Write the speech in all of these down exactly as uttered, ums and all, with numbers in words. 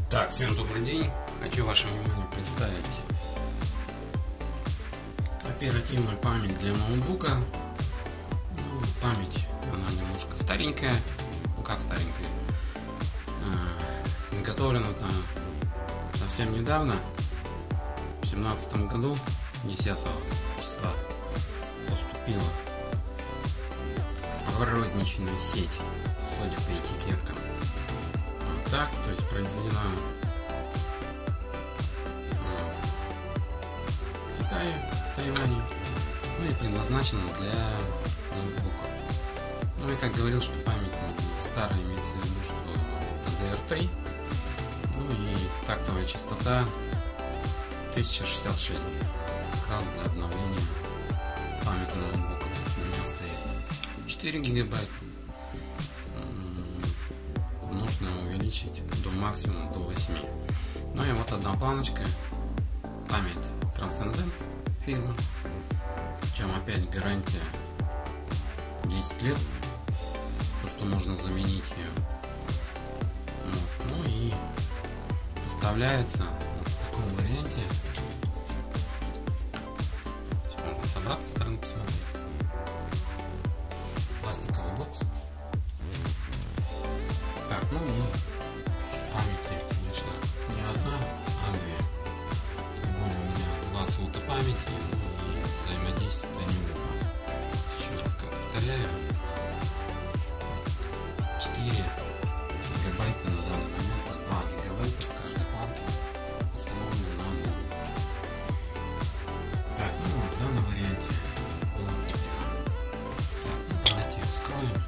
Так, всем добрый день. Хочу вашему вниманию представить оперативную память для ноутбука. Ну, память, она немножко старенькая. Ну как старенькая? А, изготовлена она совсем недавно, в две тысячи семнадцатом году, десятого числа поступила в розничную сеть, судя по этикеткам. Вот так, то есть произведена в Китае, в Тайване, ну и предназначена для ноутбука. Ну и как говорил, что память старая, имеется в виду, что ди ди ар три, ну и тактовая частота тысяча шестьдесят шесть, как раз для обновления памяти ноутбука. У меня стоит четыре гигабайта, нужно увеличить до максимума, до восьми. Ну и вот одна планочка, память Transcendent фирмы, причем опять гарантия десять лет, то что можно заменить ее. Вот. Ну и поставляется вот в таком варианте. Можно с обратной стороны посмотреть. Пластиковый бокс. Так, ну и памяти, конечно, не одна, а две. Тем более у меня два слота памяти, ну и взаимодействуют они оба. Еще раз повторяю, четыре гигабайта на данный момент, два гигабайта в каждой планке установлены на ноутбук. Так, ну в данном варианте было. Так, ну давайте ее вскроем.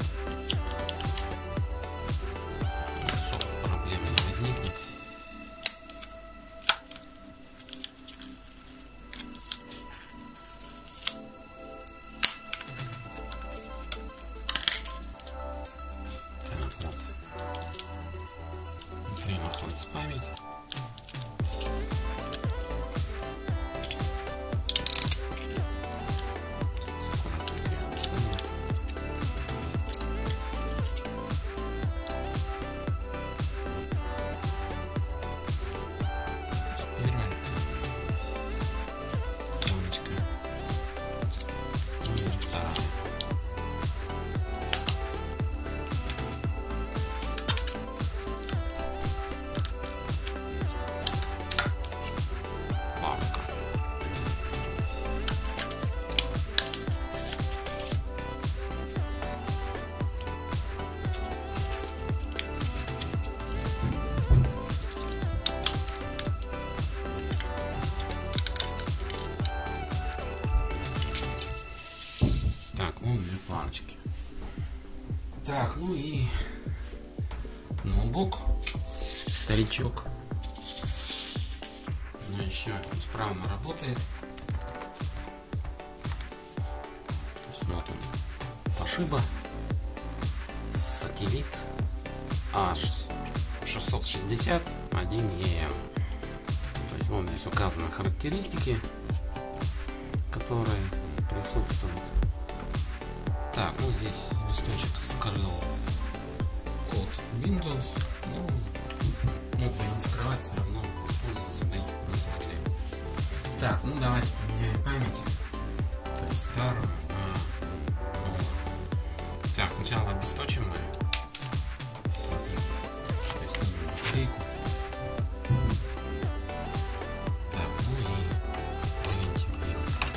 Возникнет. Так, вот. Внутри находится память. Так, вот две планочки. Так, ну и ноутбук, старичок, но еще исправно работает. Вот он, Toshiba Satellite а шестьсот шестьдесят один и эм. То есть вот здесь указаны характеристики, которые присутствуют. Так, ну здесь листочек скрыл код Windows, ну, мог бы не скрывать, все равно использоваться бы не смогли. Так, ну давайте поменяем память, то есть старую на новую. Так, сначала обесточим мы, то есть снимем батарейку. Так, ну и вывинтим ее.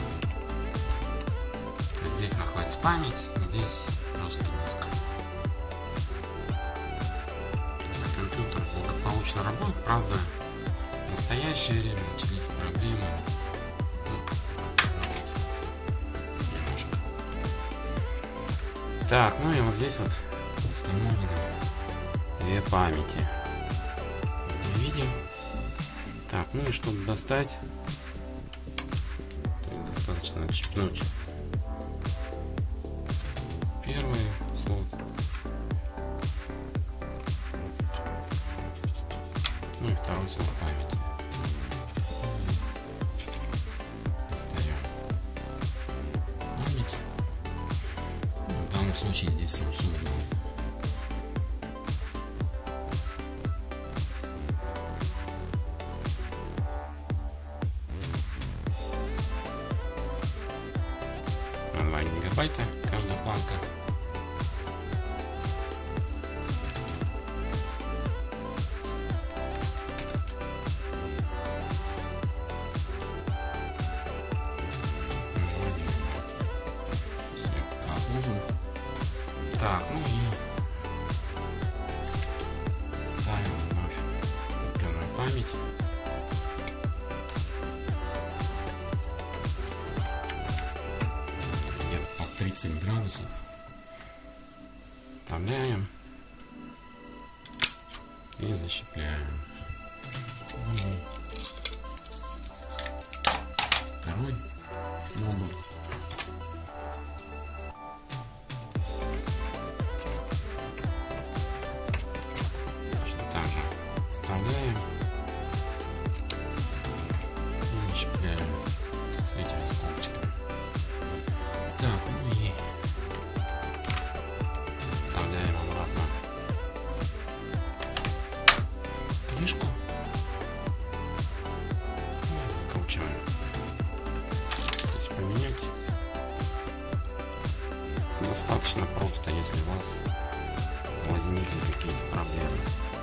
Здесь находится память, здесь жесткий диск. Компьютер благополучно работает, правда, в настоящее время начались проблемы. Немножко. Так, ну и вот здесь вот установлены две памяти. Мы видим. Так, ну и чтобы достать, достаточно отщипнуть первый слот, ну и второй слот памяти. Достаем память. Ну, в данном случае здесь Samsung. гигабайта каждая планка. Так, ну и ставим вновь купленную память. Где-то под тридцать градусов. Вставляем и защипляем. Второй модуль. Вставляем и защипляем этими скобочками. Так, ну и вставляем обратно крышку и закручиваем. То есть поменять достаточно просто, если у вас возникли какие-то проблемы.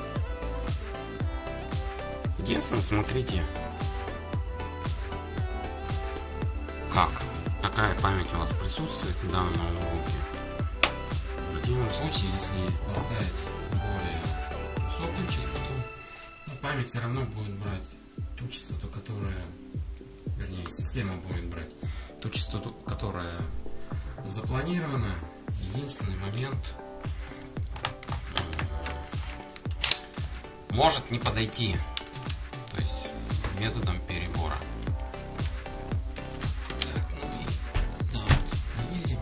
Единственное, смотрите, как, какая память у вас присутствует в данном ноутбуке. В противном случае, если поставить более высокую частоту, ну, память все равно будет брать ту частоту, которая, вернее, система будет брать ту частоту, которая запланирована. Единственный момент, может не подойти. То есть методом перебора. Так, ну и давайте проверим.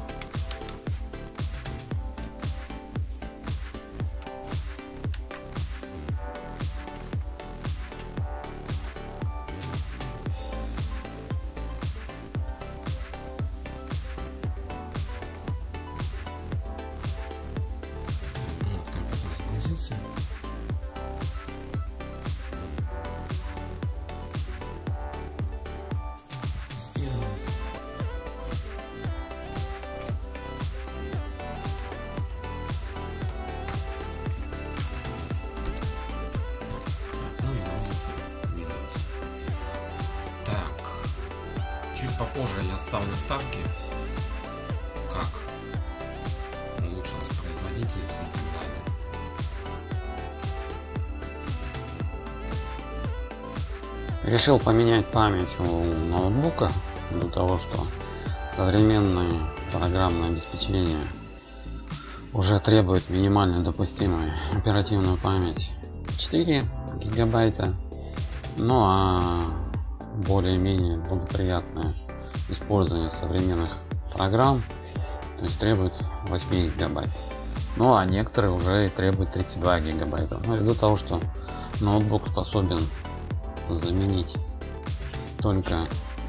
Вот компьютер загрузился. Чуть попозже я ставлю вставки, как улучшилась производительность и так далее. Решил поменять память у ноутбука, для того, что современное программное обеспечение уже требует минимально допустимую оперативную память четыре гигабайта, ну а более-менее благоприятное использование современных программ, то есть требует восемь гигабайт. Ну а некоторые уже требуют тридцать два гигабайта. Ну, ввиду того, что ноутбук способен заменить только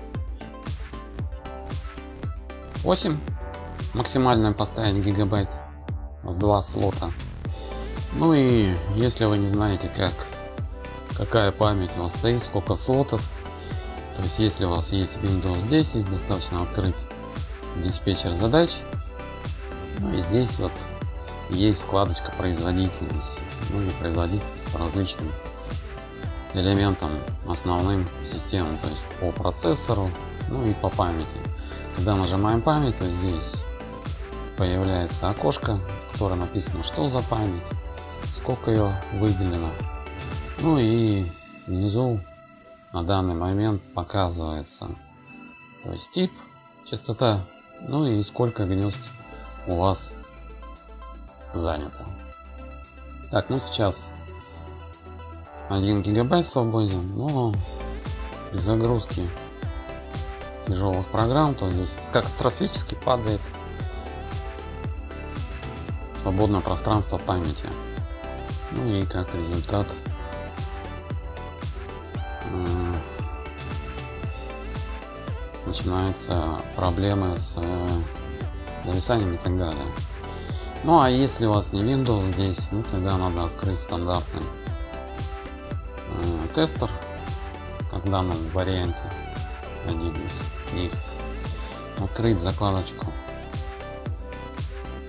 восемь, максимально поставить гигабайт в два слота. Ну и если вы не знаете, как какая память у вас стоит, сколько слотов, то есть если у вас есть Windows десять, достаточно открыть диспетчер задач. Ну и здесь вот есть вкладочка производительность. Ну и производить по различным элементам основным системам, то есть по процессору, ну и по памяти. Когда нажимаем память, то здесь появляется окошко, в котором написано, что за память, сколько ее выделено. Ну и внизу на данный момент показывается, то есть тип, частота, ну и сколько гнезд у вас занято. Так, ну сейчас один гигабайт свободен, но при загрузке тяжелых программ, то здесь катастрофически падает свободное пространство памяти. Ну и как результат э, начинаются проблемы с э, зависанием и так далее. Ну а если у вас не Windows здесь, ну тогда надо открыть стандартный э, тестер, как в данном варианте, один из них, открыть закладочку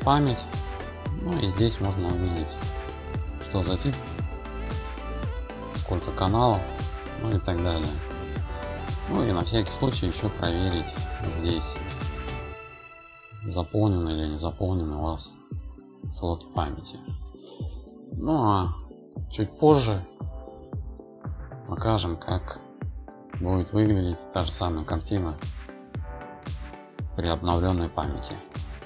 память. Ну и здесь можно увидеть, что за тип, сколько каналов, ну и так далее. Ну и на всякий случай еще проверить здесь, заполнен или не заполнен у вас слот памяти. Ну а чуть позже покажем, как будет выглядеть та же самая картина при обновленной памяти.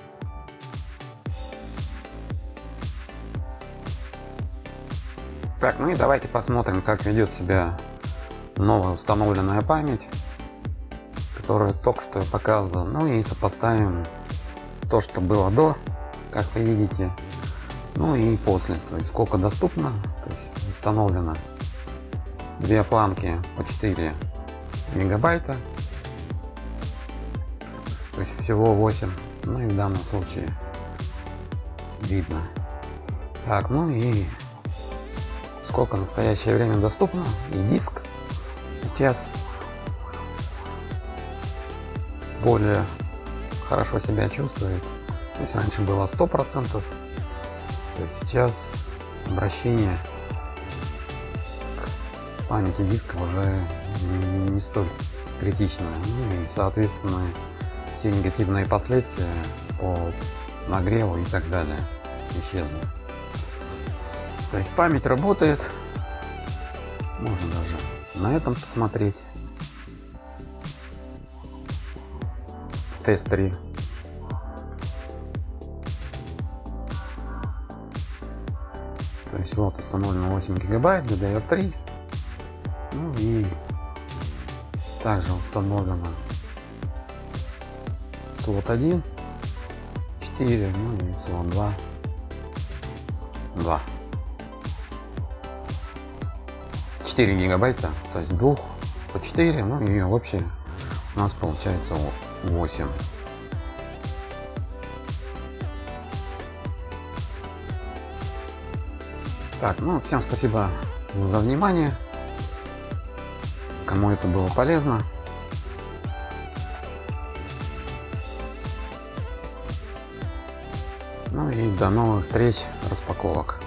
Так, ну и давайте посмотрим, как ведет себя новая установленная память, которую только что я показывал. Ну и сопоставим то, что было до, как вы видите, ну и после. То есть сколько доступно, то есть установлено две планки по четыре мегабайта, то есть всего восемь. Ну и в данном случае видно. Так, ну и сколько в настоящее время доступно, и диск сейчас более хорошо себя чувствует. То есть раньше было сто процентов, то есть сейчас обращение к памяти диска уже не столь критичное. Ну и соответственно все негативные последствия по нагреву и так далее исчезли. То есть память работает, можно даже на этом посмотреть. тест три. То есть вот установлено восемь гигабайт ди ди ар три. Ну и также установлено слот один, четыре, ну и слот два, два. четыре гигабайта, то есть двух по четыре, ну и общее у нас получается восемь. Так, ну всем спасибо за внимание, кому это было полезно. Ну и до новых встреч, распаковок.